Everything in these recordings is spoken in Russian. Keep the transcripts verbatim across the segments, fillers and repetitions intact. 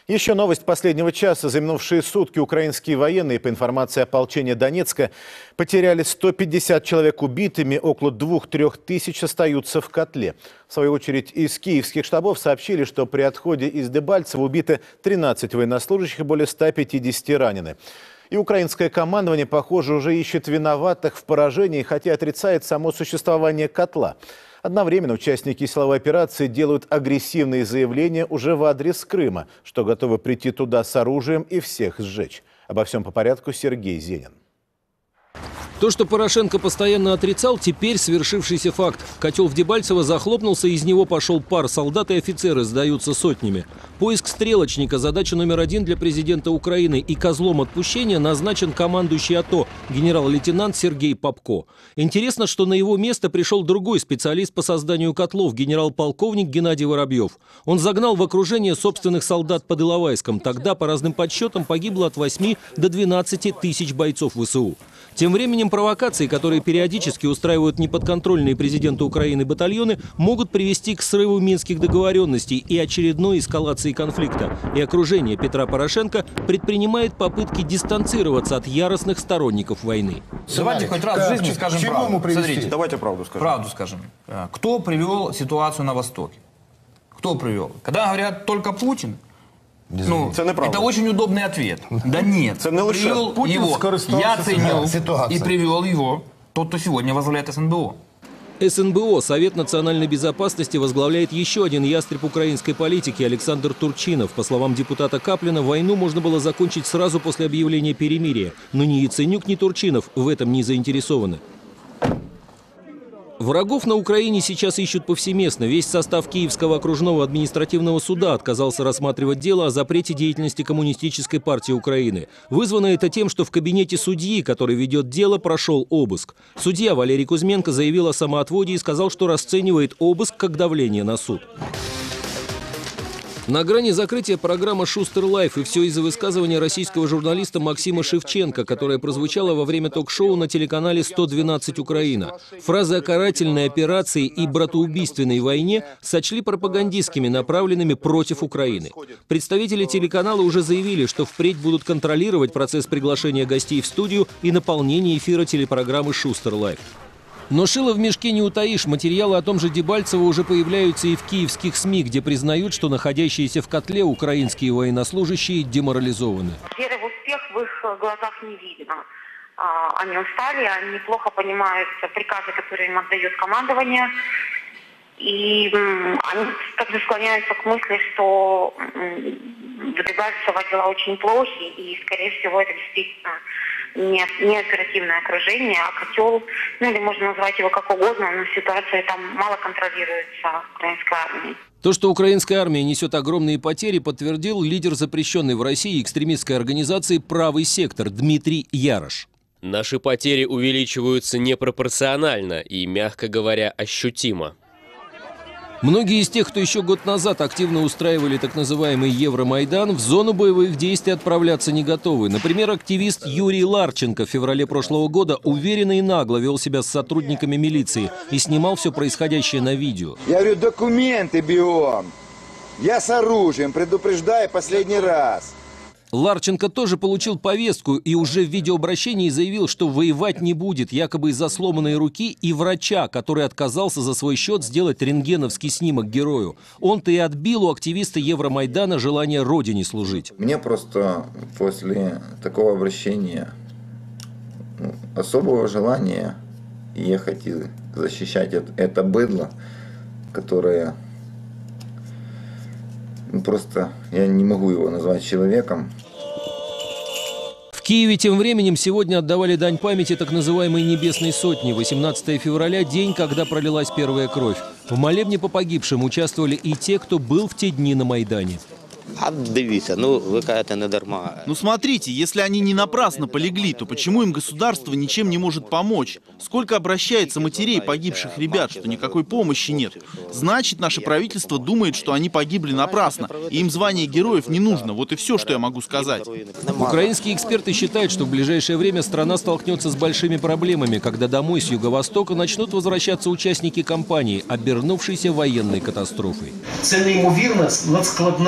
Еще новость последнего часа. За минувшие сутки украинские военные, по информации ополчения Донецка, потеряли сто пятьдесят человек убитыми, около двух-трех тысяч остаются в котле. В свою очередь, из киевских штабов сообщили, что при отходе из Дебальцева убиты тринадцать военнослужащих и более ста пятидесяти ранены. И украинское командование, похоже, уже ищет виноватых в поражении, хотя отрицает само существование котла. Одновременно участники силовой операции делают агрессивные заявления уже в адрес Крыма, что готовы прийти туда с оружием и всех сжечь. Обо всем по порядку Сергей Зенин. То, что Порошенко постоянно отрицал, теперь свершившийся факт. Котел в Дебальцево захлопнулся, из него пошел пар. Солдаты и офицеры сдаются сотнями. Поиск стрелочника – задача номер один для президента Украины. И козлом отпущения назначен командующий АТО, генерал-лейтенант Сергей Попко. Интересно, что на его место пришел другой специалист по созданию котлов – генерал-полковник Геннадий Воробьев. Он загнал в окружение собственных солдат под Иловайском. Тогда, по разным подсчетам, погибло от восьми до двенадцати тысяч бойцов ВСУ. Тем временем провокации, которые периодически устраивают неподконтрольные президенту Украины батальоны, могут привести к срыву минских договоренностей и очередной эскалации конфликта. И окружение Петра Порошенко предпринимает попытки дистанцироваться от яростных сторонников войны. Давайте хоть раз в жизни скажем правду. Смотрите, давайте правду скажем. Правду скажем. Кто привел ситуацию на Востоке? Кто привел? Когда говорят только Путин, ну, это очень удобный ответ. Да нет, привел его Яценюк и привел его тот, кто сегодня возглавляет СНБО. СНБО, Совет национальной безопасности, возглавляет еще один ястреб украинской политики Александр Турчинов. По словам депутата Каплина, войну можно было закончить сразу после объявления перемирия. Но ни Яценюк, ни Турчинов в этом не заинтересованы. Врагов на Украине сейчас ищут повсеместно. Весь состав Киевского окружного административного суда отказался рассматривать дело о запрете деятельности Коммунистической партии Украины. Вызвано это тем, что в кабинете судьи, который ведет дело, прошел обыск. Судья Валерий Кузьменко заявил о самоотводе и сказал, что расценивает обыск как давление на суд. На грани закрытия программа «Шустер Лайф», и все из-за высказывания российского журналиста Максима Шевченко, которое прозвучало во время ток-шоу на телеканале сто двенадцать Украина. Фразы о карательной операции и братоубийственной войне сочли пропагандистскими, направленными против Украины. Представители телеканала уже заявили, что впредь будут контролировать процесс приглашения гостей в студию и наполнения эфира телепрограммы «Шустер Лайф». Но шило в мешке не утаишь. Материалы о том же Дебальцево уже появляются и в киевских СМИ, где признают, что находящиеся в котле украинские военнослужащие деморализованы. Веры в успех в их глазах не видно. Они устали, они плохо понимают приказы, которые им отдает командование. И они также склоняются к мысли, что в Дебальцево дела очень плохи, и, скорее всего, это действительно не, не оперативное окружение, а котел, ну или можно назвать его как угодно, но ситуация там мало контролируется украинской армией. То, что украинская армия несет огромные потери, подтвердил лидер запрещенной в России экстремистской организации «Правый сектор» Дмитрий Ярош. Наши потери увеличиваются непропорционально и, мягко говоря, ощутимо. Многие из тех, кто еще год назад активно устраивали так называемый Евромайдан, в зону боевых действий отправляться не готовы. Например, активист Юрий Ларченко в феврале прошлого года уверенно и нагло вел себя с сотрудниками милиции и снимал все происходящее на видео. Я говорю, документы биом. Я с оружием, предупреждаю последний раз. Ларченко тоже получил повестку и уже в видеообращении заявил, что воевать не будет, якобы из-за сломанной руки и врача, который отказался за свой счет сделать рентгеновский снимок герою. Он-то и отбил у активиста Евромайдана желание родине служить. Мне просто после такого обращения ну, особого желания ехать и защищать это, это быдло, которое... Просто я не могу его назвать человеком. В Киеве тем временем сегодня отдавали дань памяти так называемой «Небесной сотни». восемнадцатое февраля – день, когда пролилась первая кровь. В молебне по погибшим участвовали и те, кто был в те дни на Майдане. А дивіться, ну ви кажете, не дарма. Ну смотрите, если они не напрасно полегли, то почему им государство ничем не может помочь? Сколько обращается матерей погибших ребят, что никакой помощи нет. Значит, наше правительство думает, что они погибли напрасно, и им звание героев не нужно. Вот и все, что я могу сказать. Украинские эксперты считают, что в ближайшее время страна столкнется с большими проблемами, когда домой с юго-востока начнут возвращаться участники кампании, обернувшейся военной катастрофой. Это неимоверно надскладна.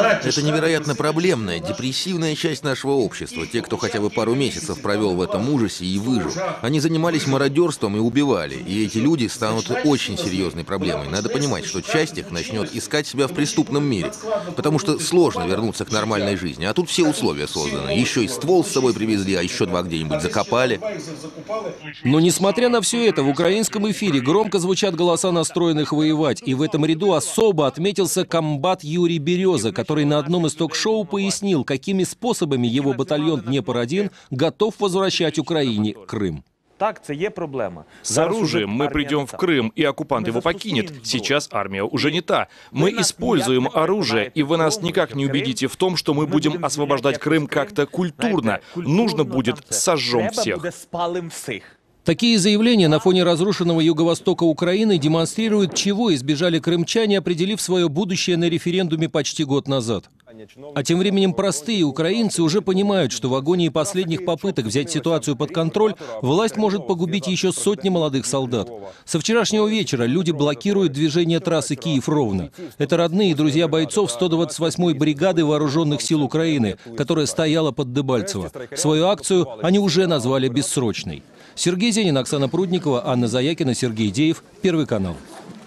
невероятно проблемная, депрессивная часть нашего общества. Те, кто хотя бы пару месяцев провел в этом ужасе и выжил. Они занимались мародерством и убивали. И эти люди станут очень серьезной проблемой. Надо понимать, что часть их начнет искать себя в преступном мире. Потому что сложно вернуться к нормальной жизни. А тут все условия созданы. Еще и ствол с собой привезли, а еще два где-нибудь закопали. Но несмотря на все это, в украинском эфире громко звучат голоса настроенных воевать. И в этом ряду особо отметился комбат Юрий Береза, который на одном из ток-шоу пояснил, какими способами его батальон Днепр-один готов возвращать Украине Крым. Так, это есть проблема. С оружием мы придем в Крым, и оккупант его покинет. Сейчас армия уже не та. Мы используем оружие, и вы нас никак не убедите в том, что мы будем освобождать Крым как-то культурно. Нужно будет сожжем всех. Такие заявления на фоне разрушенного юго-востока Украины демонстрируют, чего избежали крымчане, определив свое будущее на референдуме почти год назад. А тем временем простые украинцы уже понимают, что в агонии последних попыток взять ситуацию под контроль власть может погубить еще сотни молодых солдат. Со вчерашнего вечера люди блокируют движение трассы Киев-Ровно. Это родные и друзья бойцов сто двадцать восьмой бригады вооруженных сил Украины, которая стояла под Дебальцево. Свою акцию они уже назвали бессрочной. Сергей Зенин, Оксана Прудникова, Анна Заякина, Сергей Деев, Первый канал.